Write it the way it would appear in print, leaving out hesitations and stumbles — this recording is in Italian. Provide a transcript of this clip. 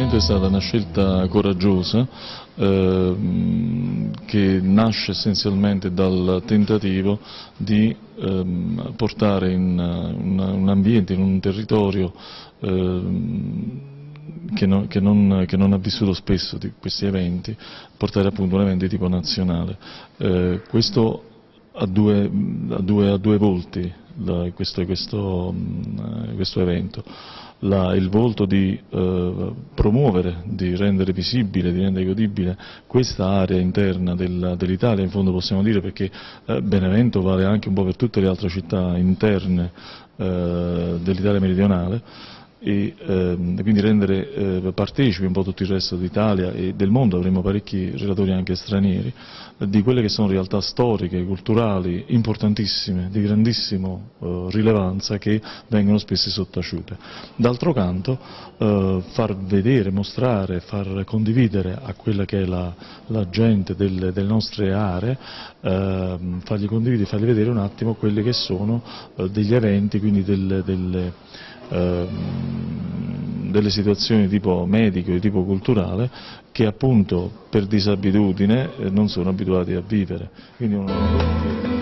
sicuramente è stata una scelta coraggiosa che nasce essenzialmente dal tentativo di portare in un ambiente, in un territorio che non ha vissuto spesso di questi eventi, portare appunto un evento di tipo nazionale. Questo ha due volti, questo evento. Il volto di promuovere, di rendere visibile, di rendere godibile questa area interna dell'Italia, in fondo possiamo dire, perché Benevento vale anche un po' per tutte le altre città interne dell'Italia meridionale, e quindi rendere partecipi un po' tutto il resto d'Italia e del mondo. Avremo parecchi relatori anche stranieri di quelle che sono realtà storiche, culturali importantissime, di grandissima rilevanza, che vengono spesso sottaciute. D'altro canto far vedere, mostrare, far condividere a quella che è la gente delle nostre aree, fargli condividere, fargli vedere un attimo quelli che sono degli eventi, quindi delle situazioni di tipo medico, di tipo culturale, che appunto per disabitudine non sono abituati a vivere. Quindi